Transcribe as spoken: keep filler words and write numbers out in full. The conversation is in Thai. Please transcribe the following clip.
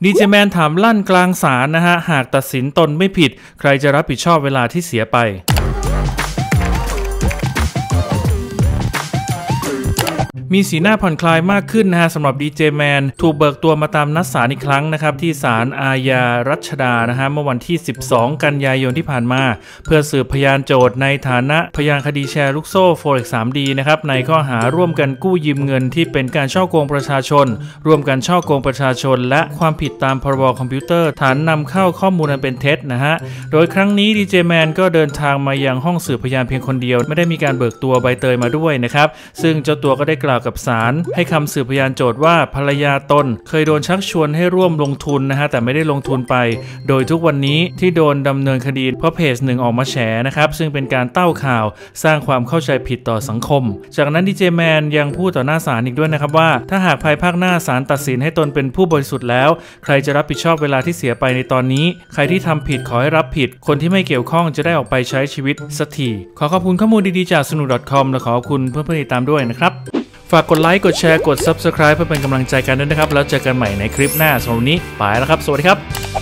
ดีเจแมนถามลั่นกลางศาลนะฮะหากตัดสินตนไม่ผิดใครจะรับผิดชอบเวลาที่เสียไปมีสีหน้าผ่อนคลายมากขึ้นนะฮะสำหรับดีเจแมนถูกเบิกตัวมาตามนัดศาลอีกครั้งนะครับที่ศาลอาญารัชดานะฮะเมื่อวันที่สิบสองกันยายนที่ผ่านมาเพื่อสืบพยานโจทย์ในฐานะพยานคดีแชร์ลูกโซ่ โฟเร็กซ์ ทรี ดี นะครับในข้อหาร่วมกันกู้ยืมเงินที่เป็นการฉ้อโกงประชาชนร่วมกันฉ้อโกงประชาชนและความผิดตามพรบคอมพิวเตอร์ฐานนำเข้าข้อมูลอันเป็นเท็จนะฮะโดยครั้งนี้ดีเจแมนก็เดินทางมายังห้องสืบพยานเพียงคนเดียวไม่ได้มีการเบิกตัวใบเตยมาด้วยนะครับซึ่งเจ้าตัวก็ได้กล่าวกับศาลให้คำสืบพยานโจทย์ว่าภรรยาตนเคยโดนชักชวนให้ร่วมลงทุนนะฮะแต่ไม่ได้ลงทุนไปโดยทุกวันนี้ที่โดนดำเนินคดีเพราะเพจหนึ่งออกมาแฉนะครับซึ่งเป็นการเต้าข่าวสร้างความเข้าใจผิดต่อสังคมจากนั้นดีเจแมนยังพูดต่อหน้าศาลอีกด้วยนะครับว่าถ้าหากภายภาคหน้าศาลตัดสินให้ตนเป็นผู้บริสุทธิ์แล้วใครจะรับผิดชอบเวลาที่เสียไปในตอนนี้ใครที่ทำผิดขอให้รับผิดคนที่ไม่เกี่ยวข้องจะได้ออกไปใช้ชีวิตสักทีขอขอบคุณข้อมูลดีๆจากสนุก .com และขอบคุณเพื่อนๆติดตามด้วยนะครับฝากกดไลค์กดแชร์กด ซับสไครบ์ เพื่อเป็นกำลังใจกันด้วยนะครับแล้วเจอกันใหม่ในคลิปหน้าสำหรับวันนี้ไปแล้วครับสวัสดีครับ